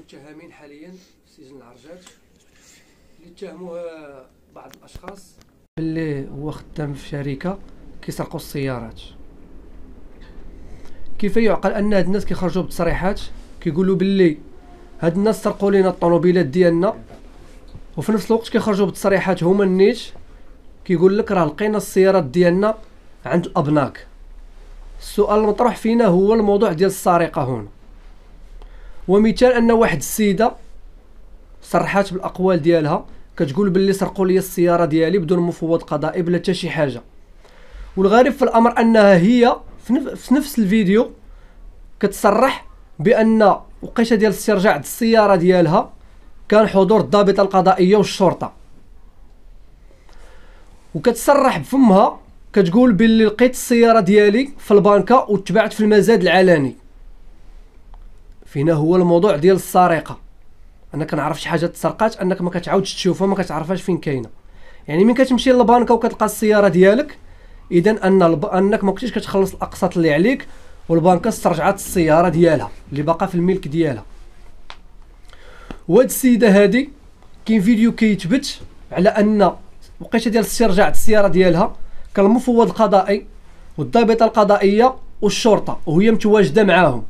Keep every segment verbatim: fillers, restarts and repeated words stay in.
متهمين حاليا في سجن العرجات اللي اتهموه بعض الاشخاص اللي هو خدام في شركه كيسرقوا السيارات. كيف يعقل ان هاد الناس كيخرجوا بتصريحات كيقولوا باللي هاد الناس سرقوا لنا الطوموبيلات ديالنا، وفي نفس الوقت كيخرجوا بتصريحات هما النيت كيقول لك راه لقينا السيارات ديالنا عند الابناك. السؤال المطروح فينا هو الموضوع ديال السرقه هنا، ومثال ان واحد السيده صرحات بالاقوال ديالها كتقول باللي سرقوا لي السياره ديالي بدون مفوض قضائي بلا حتى شي حاجه. والغريب في الامر انها هي في نفس الفيديو كتصرح بان وقيته ديال استرجاع السياره ديالها كان حضور الضابطه القضائيه والشرطه، وكتصرح بفمها كتقول باللي لقيت السياره ديالي في البنكه وتبعت في المزاد العلني. فينا هو الموضوع ديال السرقه، انا كنعرف شي حاجه تسرقات انك ما كتعاودش تشوفها، ما كتعرفهاش فين كاينه. يعني ملي كتمشي للبنكه وكتلقى السياره ديالك، اذا ان الب... انك ما كنتيش كتخلص الاقساط اللي عليك، والبنكه استرجعت السياره ديالها اللي باقا في الملك ديالها. وهاد السيده هادي كاين فيديو كيثبت على ان وقيته ديال استرجاع السياره ديالها كان المفوض القضائي والضابطه القضائيه والشرطه وهي متواجده معاهم،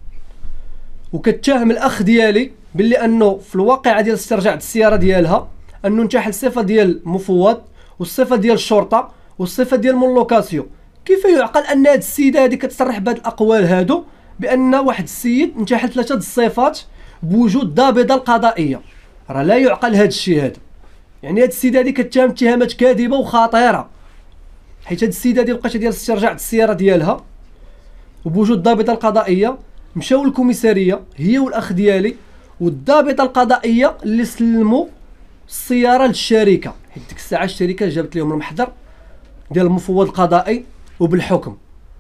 وكتهم الاخ ديالي باللي انه في الواقعه ديال استرجاع السياره ديالها انه انتحل الصفه ديال مفوض والصفه ديال الشرطه والصفه ديال مون لوكاسيون. كيف يعقل ان هاد السيده هادي كتصرح بهاد الاقوال هادو بان واحد السيد انتحل ثلاثه د الصفات بوجود ضابطه القضائيه؟ راه لا يعقل هاد الشيء هذا. يعني هاد السيده هادي كتهم اتهامات كاذبه وخطيره، حيت هاد السيده هادي وقيته ديال استرجاع السياره ديالها وبوجود الضابطه القضائيه مشاو للكوميساريه هي والاخ ديالي والضابطه القضائيه اللي سلموا السياره للشركه، حيت ديك الساعه الشركه جابت لهم المحضر ديال المفوض القضائي وبالحكم.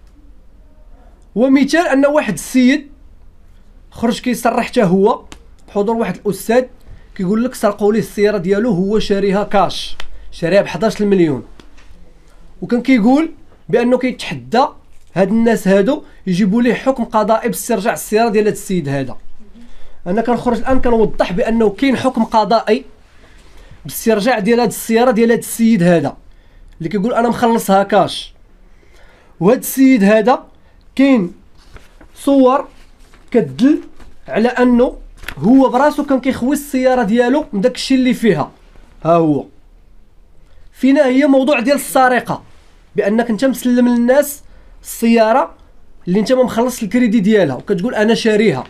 ومثال ان واحد السيد خرج كيصرح حتى هو بحضور واحد الاستاذ كيقول لك سرقوا ليه السياره ديالو، هو شاريها كاش، شاريها ب حداش مليون، وكان كيقول بانه كيتحدى هاد الناس هادو يجيبوا ليه حكم قضائي باسترجاع السياره ديال هاد السيد هذا. انا كنخرج الان كنوضح بانه كاين حكم قضائي باسترجاع ديال هاد السياره ديال هاد السيد هذا اللي كيقول انا مخلصها كاش. وهاد السيد هذا كاين صور كتدل على انه هو براسو كان كيخوي السياره ديالو من داك الشيء اللي فيها. ها هو فينا هي موضوع ديال السرقه، بانك انت مسلم للناس السياره اللي انت ما مخلص الكريدي ديالها وكتقول انا شاريها.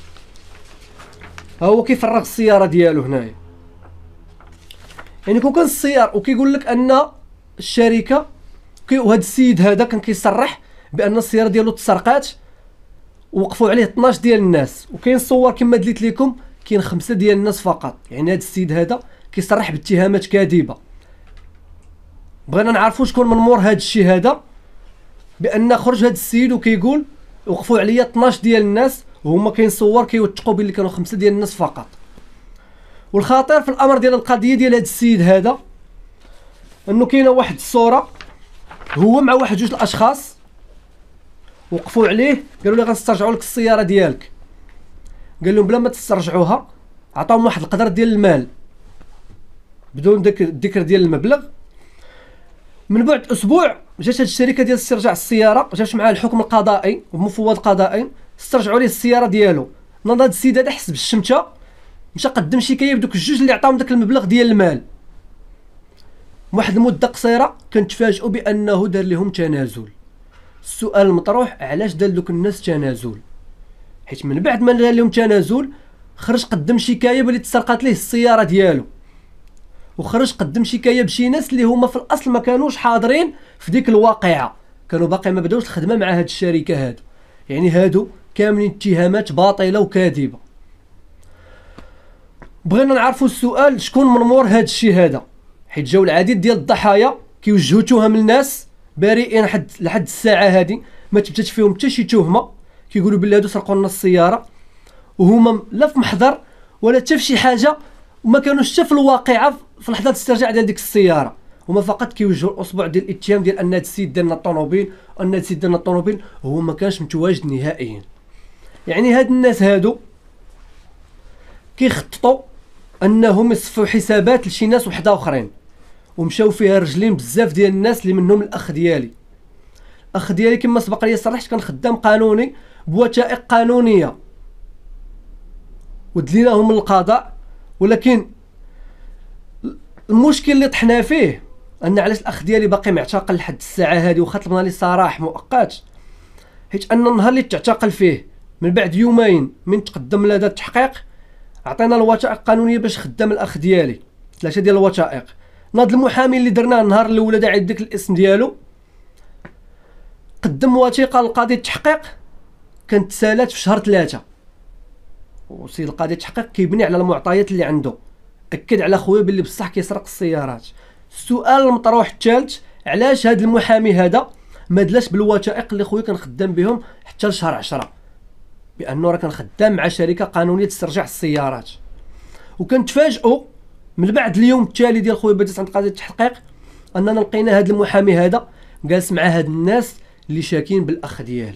ها هو كيفرغ السياره ديالو هنايا. يعني كون كان السيار وكيقول لك ان الشركه كي وهذا السيد هذا كان كيصرح بان السياره ديالو تسرقات ووقفوا عليه اثناش ديال الناس، وكاين صور كما دليت لكم كاين خمسه ديال الناس فقط. يعني هذا السيد هذا كيصرح باتهامات كاذبه. بغينا نعرفوا شكون من مور هذا الشيء هذا، بان خرج هذا السيد وكيقول وقفوا عليا اثناش ديال الناس، وهما كاين صور كيوثقوا باللي كانوا خمسه ديال الناس فقط. والخطير في الامر ديال القضيه ديال هذا السيد هذا انه كاينه واحد الصوره هو مع واحد جوج الاشخاص وقفوا عليه قالوا له غنسترجعوا لك السياره ديالك. قال لهم بلا ما تسترجعوها، عطاهم واحد القدر ديال المال بدون ذكر الذكر ديال المبلغ. من بعد اسبوع جات هاد الشركه ديال استرجاع السياره جات معها الحكم القضائي ومفوض قضائي استرجعوا ليه السياره ديالو. ناض هاد السيد هذا حس بالشمته مشى قدم شكايه بدوك الجوج اللي عطاهم داك المبلغ ديال المال. واحد المده قصيره كنتفاجئوا بانه دار لهم تنازل. السؤال المطروح علاش دار دوك الناس تنازل؟ حيت من بعد ما دار لهم تنازل خرج قدم شكايه بلي تسرقات ليه السياره ديالو، وخرج قدم شكايه بشي ناس اللي هما في الاصل ما كانوش حاضرين في ديك الواقعه، كانوا باقي ما بداوش الخدمه مع هاد الشركه هادو. يعني هادو كاملين اتهامات باطله وكاذبه. بغينا نعرفوا السؤال شكون من مور هاد الشيء هذا، حيت جاو العديد ديال الضحايا كيوجهوا تهم للناس بريئين حد لحد الساعه هادي ما تبتش فيهم حتى شي تهمه، كيقولوا باللي هادو سرقوا لنا السياره وهما لا في محضر ولا حتى في شي حاجه، وما كانوش حتى في الواقعه في لحظه الاسترجاع ديال ديك السياره. هما فقط كيوجهوا الاصبع ديال الاتهام ديال ان هاد السيد دار لنا الطوموبيل وان هاد السيد دار لنا الطوموبيل، هو ما كانش متواجد نهائيا. يعني هاد الناس هادو كيخططوا انهم يصفوا حسابات لشي ناس وحده اخرين، ومشاو فيها رجلين بزاف ديال الناس اللي منهم الاخ ديالي. الاخ ديالي كما سبق لي صرحت كان خدام قانوني بوثائق قانونيه ودليناهم للقضاء، ولكن المشكل اللي طحنا فيه ان علاش الاخ ديالي باقي معتقل لحد الساعه هذه وخا طلبنا ليه سراح مؤقت، حيت ان النهار اللي تعتقل فيه من بعد يومين من تقدم لدى التحقيق عطينا الوثائق القانونيه باش خدام الاخ ديالي، ثلاثه ديال الوثائق. ناض المحامي اللي درناه النهار الاول داعي ديك الاسم ديالو قدم وثيقه لقاضي التحقيق كانت سالات في شهر ثلاثة، وسيد القاضي التحقيق كيبني على المعطيات اللي عنده، اكد على خويا باللي بصح كيسرق السيارات. السؤال المطروح الثالث، علاش هذا المحامي هذا ما دلاش بالوثائق اللي خويا كان خدام بهم حتى لشهر عشرة، بانه راه كان خدام مع شركه قانونيه تسترجع السيارات. وكنتفاجئوا من بعد اليوم التالي ديال خويا بديت عند قاضي التحقيق اننا لقينا هذا المحامي هذا جالس مع هاد الناس اللي شاكين بالاخ ديالي.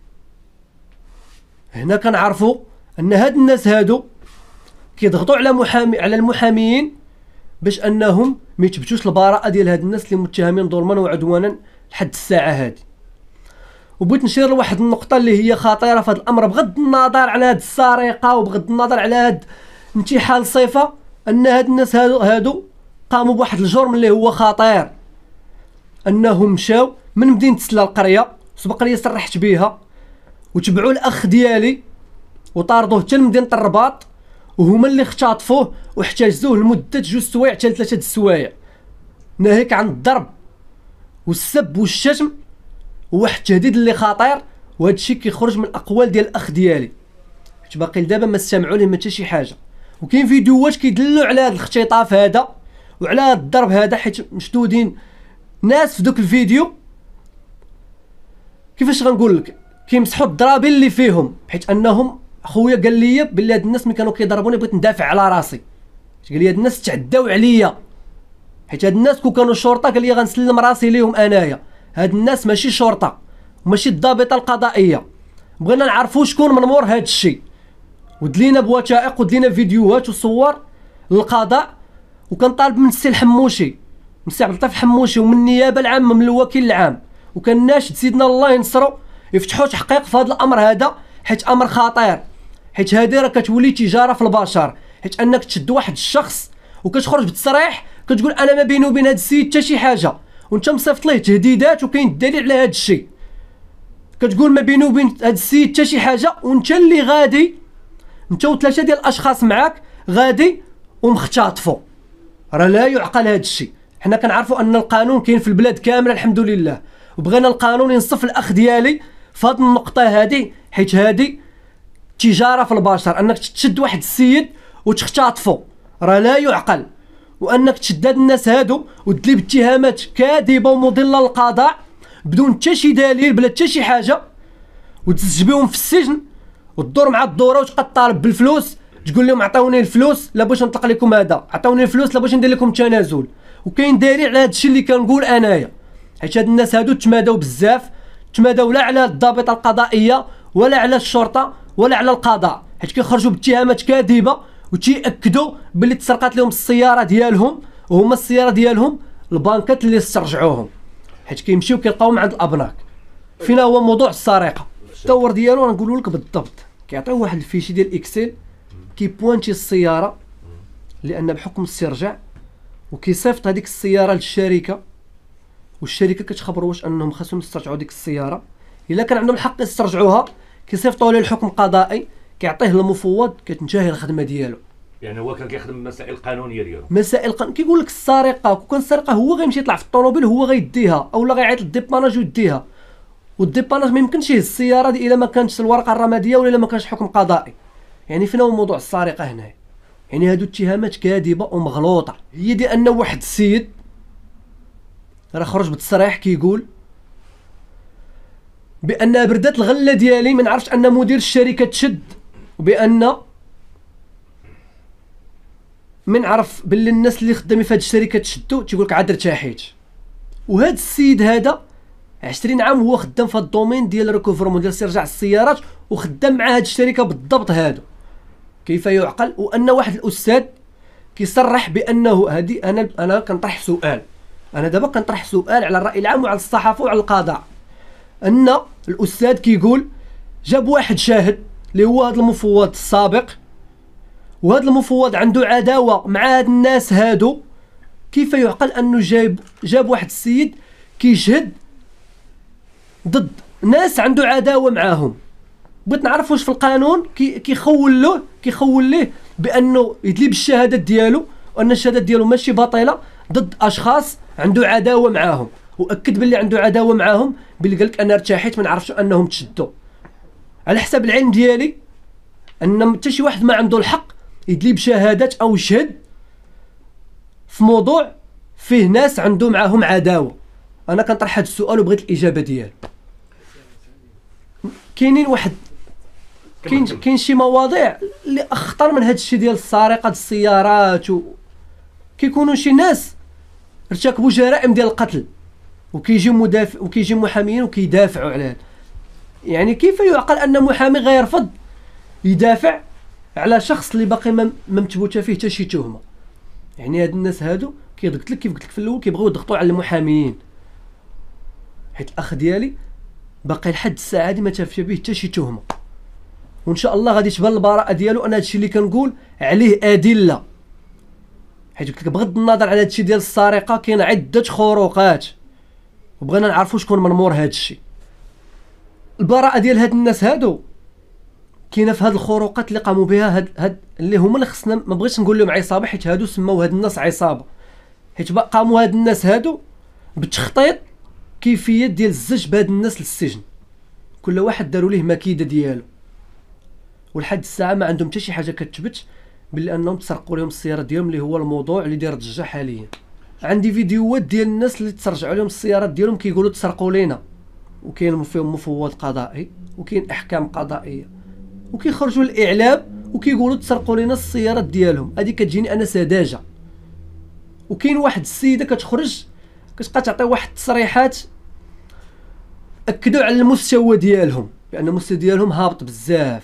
هنا كنعرفوا ان هاد الناس هادو كيضغطوا على محامي على المحاميين باش انهم ما يثبتوش البراءه ديال هاد الناس اللي متهمين ظلما وعدوانا لحد الساعه هذه. وبغيت نشير لواحد النقطه اللي هي خطيره في هذا الامر، بغض النظر على هاد السرقه وبغض النظر على هاد انتحال الصفه، ان هاد الناس هادو هادو قاموا بواحد الجرم اللي هو خطير، انهم مشاو من مدينه سلا القريه سبق لي صرحت بها وتبعوا الاخ ديالي وطاردوه حتى لمدينه الرباط، وهما اللي اختطفوه واحتجزوه لمده جوج سوايع حتى ثلاثه د السوايع، ناهيك عن الضرب والسب والشتم وواحد التهديد اللي خطير. وهذا الشيء كيخرج من الاقوال ديال الاخ ديالي حيت باقي لدابا ما استمعوا ليه حتى شي حاجه. وكاين فيديوهات كيدلوا على هذا الاختطاف هذا وعلى هذا الضرب هذا، حيت مشدودين ناس في دوك الفيديو كيفاش غنقول لك كيمسحوا الضرابين اللي فيهم، حيت انهم خويا قال لي بلي هاد الناس ملي كانوا كيضربوني بغيت ندافع على راسي، قال لي هاد الناس تعداو عليا، حيت هاد الناس كون كانوا شرطه قال لي غنسلم راسي ليهم انايا. هاد الناس ماشي شرطه وماشي الضابطه القضائيه، بغينا نعرفوا شكون من مور هاد الشيء، ودلينا بوثائق ودلينا فيديوهات وصور للقضاء. وكنطالب من السي الحموشي من السي عبد اللطيف الحموشي ومن النيابه العامه من الوكيل العام وكناشد سيدنا الله ينصروا يفتحوا تحقيق في هذا الامر هذا، حيت امر خطير، حيت هذه راه كتولي تجاره في البشر، حيت انك تشد واحد الشخص وكتخرج بتصريح كتقول انا ما بيني وبين هذا السيد حتى شي حاجه، وانت مصيفط ليه تهديدات وكاين الدليل على هذا الشيء، كتقول ما بيني وبين هذا السيد حتى شي حاجه، وانت اللي غادي انت وثلاثه ديال الاشخاص معاك غادي ومختطفوا. راه لا يعقل هذا الشيء. حنا كنعرفوا ان القانون كاين في البلاد كامله الحمد لله، وبغينا القانون ينصف الاخ ديالي في هذه النقطه هذه، حيت هذه تجاره في البشر، انك تشد واحد السيد وتختطفه راه لا يعقل، وانك تشد هاد الناس هادو وتدلي باتهامات كاذبه ومضله للقضاء بدون حتى شي دليل بلا حتى شي حاجه وتسجبيهم في السجن وتدور مع الدوره وتبقى طالب بالفلوس، تقول لهم عطاوني الفلوس لا باش نطلق لكم هذا، عطاوني الفلوس لا باش ندير لكم تنازل. وكاين دليل على هذا الشيء اللي كنقول انايا، حيت هاد الناس هادو تماداو بزاف، تماداو لا على الضابطه القضائيه ولا على الشرطه ولا على القضاء، حيت كيخرجوا باتهامات كاذبه وتيأكدوا باللي تسرقات لهم السياره ديالهم، وهما السياره ديالهم البنكات اللي استرجعوهم، حيت كيمشيو كيلقاوهم عند الابناك. فينا هو موضوع السرقه التور ديالو غنقولوا لك بالضبط، كيعطيو واحد الفيشي ديال اكسل كيبوانتي السياره لان بحكم الاسترجاع، وكيصيفط هذيك السياره للشركه، والشركه كتخبروا واش انهم خاصهم يسترجعوا ديك السياره، الا كان عندهم الحق يسترجعوها كيصيفطوا ليه الحكم القضائي كيعطيه المفوض كتنتهي الخدمه ديالو. يعني هو كان كيخدم المسائل القانونيه ديالو، مسائل قانون. كيقول لك السرقه كون السرقه هو غيمشي يطلع في الطوموبيل هو غيديها اولا غيعيط للديباناج ويديها، والديباناج ما يمكنش يهز السياره دي الا ما كانتش الورقه الرماديه ولا ما كانش حكم قضائي. يعني فين هو موضوع السرقه هنا؟ يعني هادو اتهامات كاذبه ومغلوطه، هي دي ان واحد السيد راه خرج بتصريح كيقول بان بردات الغله ديالي ما نعرفش ان مدير الشركه تشد، وبان من عرف باللي الناس اللي خدامين في هذه الشركه تشدوا تيقول لك عاد ارتاحيت. وهذا السيد هذا عشرين عام هو خدام في هذا الدومين ديال ريكوفرمون ديال استرجاع السيارات، وخدام مع هذه الشركه بالضبط هادو. كيف يعقل وان واحد الاستاذ كيصرح بانه هذه انا انا كنطرح سؤال، انا دابا كنطرح سؤال على الراي العام وعلى الصحافه وعلى القضاء، ان الاستاذ كيقول جاب واحد شاهد اللي هو هذا المفوض السابق، وهذا المفوض عنده عداوه مع هاد الناس هادو. كيف يعقل انه جاب جاب واحد السيد كيشهد ضد ناس عنده عداوه معاهم؟ بغيت نعرف واش في القانون كي كيخول له كيخول ليه بانه يدلي بالشهادات ديالو وان الشهادات ديالو ماشي باطله ضد اشخاص عنده عداوه معاهم، واكد باللي عنده عداوه معاهم، باللي قالك انا ارتاحيت ما نعرفش انهم تشدوا. على حسب العلم ديالي ان حتى شي واحد ما عنده الحق يدلي بشهادات او يشهد في موضوع فيه ناس عنده معاهم عداوه. انا كنطرح هذا السؤال وبغيت الاجابه ديالو. كاينين واحد كاين كاين شي مواضيع اللي اخطر من هذا الشيء ديال السرقه السيارات، و كيكونوا شي ناس ارتكبوا جرائم ديال القتل وكيجيو مدافع وكيجي محامين وكيدافعوا على هذا. يعني كيف يعقل ان محامي غيرفض يدافع على شخص اللي باقي ما مثبوته فيه حتى شي تهمه؟ يعني هاد الناس هادو قلت لك كيف قلت لك في الاول كيبغيو يضغطوا على المحاميين، حيت الاخ ديالي باقي لحد الساعه هادي ما تافش به حتى شي تهمه، وان شاء الله غادي تبان البراءه ديالو. انا هادشي اللي كنقول عليه ادله، حيت قلت لك بغض النظر على هادشي ديال السرقه كاين عده خروقات وبغينا نعرفوا شكون من مور هادشي. البراءه ديال هاد الناس هادو كاينه في هاد الخروقات اللي قاموا بها هاد, هاد اللي هما اللي خصنا ما بغيتش نقول لهم عصابه، حيت هادو سماو هاد الناس عصابه، حيت قاموا هاد الناس هادو بتخطيط كيفيه ديال الزج بهاد الناس للسجن. كل واحد داروا ليه مكيده ديالو، ولحد الساعه ما عندهم حتى شي حاجه كتثبت باللي انهم تسرقوا لهم السياره ديالهم، اللي هو الموضوع اللي داير ضجه حاليا. عندي فيديوهات ديال الناس اللي تسرجعوا لهم السيارات ديالهم كيقولوا تسرقوا لينا، وكاين فيهم مفوض قضائي وكاين احكام قضائيه، وكيخرجوا الاعلام وكيقولوا تسرقوا لنا السيارات ديالهم. هذه كتجيني انا سذاجه. وكاين واحد السيده كتخرج كتبقى تعطي واحد التصريحات اكدوا على المستوى ديالهم بان المستوى ديالهم هابط بزاف.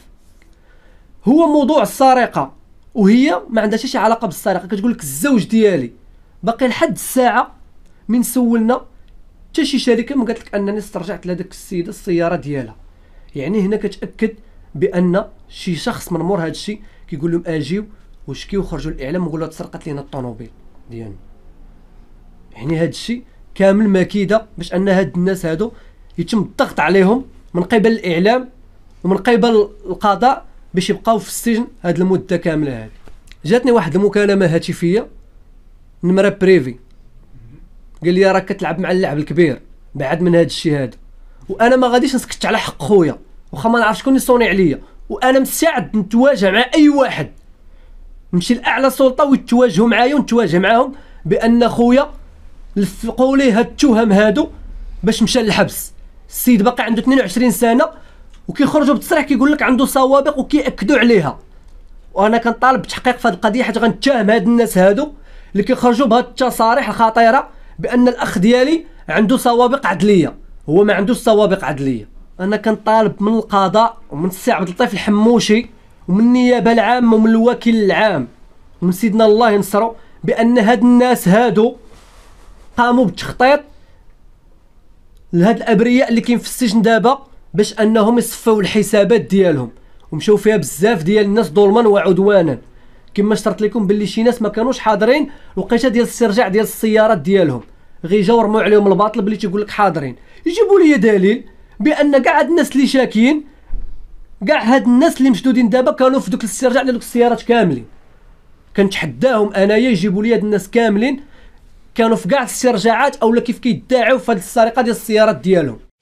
هو موضوع السرقه وهي ما عندها شي علاقه بالسرقه. كتقول لك الزوج ديالي باقي لحد الساعه من سولنا حتى شي شركه ما قالت لك انني استرجعت لهذاك السيده السياره ديالها. يعني هنا كتاكد بان شي شخص من مور هذا الشيء كيقول لهم اجيو وشكيو وخرجوا الاعلام وقولوا تسرقت لينا الطوموبيل ديالنا. يعني هذا الشيء كامل مكيده باش ان هاد الناس هادو يتم الضغط عليهم من قبل الاعلام ومن قبل القضاء باش يبقاو في السجن هاد المده كامله هذه. جاتني واحد المكالمه هاتفيه نمره بريفي، قال لي راك كتلعب مع اللعب الكبير بعد من هاد الشيء هذا، وانا ما غاديش نسكت على حق خويا واخا ما نعرف شكون اللي صوني عليا، وانا مستعد نتواجه مع اي واحد، نمشي لاعلى سلطه ويتواجهوا معايا ونتواجه معاهم بان خويا لفقوا ليه هاد التهم هادو باش مشى للحبس. السيد باقي عنده اثنين وعشرين سنه وكيخرجوا بتصريح كيقول لك عنده سوابق وكيأكدوا عليها. وانا كنطالب بالتحقيق في هذه القضيه حيت غنتهم هاد الناس هادو اللي كيخرجوا بهاد التصاريح الخطيره بان الاخ ديالي عنده سوابق عدليه، هو ما عندوش سوابق عدليه. انا كنطالب من القضاء ومن السي عبد اللطيف الحموشي ومن النيابه العامه ومن الوكيل العام ومن سيدنا الله ينصرو بان هاد الناس هادو قاموا بالتخطيط لهاد الابرياء اللي كاين في السجن دابا باش انهم يصفوا الحسابات ديالهم، ومشاو فيها بزاف ديال الناس ظلما وعدوانا. كما شرط لكم باللي شي ناس ما كانوش حاضرين الوقيته ديال الاسترجاع ديال السيارات ديالهم، غير جاو رموا عليهم الباطل باللي تيقول لك حاضرين. يجيبوا لي دليل بان كاع هاد الناس اللي شاكين، كاع هاد الناس اللي مشدودين دابا كانوا في دوك الاسترجاع ديال دوك السيارات كاملين. كنتحداهم انايا يجيبوا لي هاد الناس كاملين كانوا في كاع الاسترجاعات اولا كيف كيدعيو في هاد السرقه ديال السيارات ديالهم.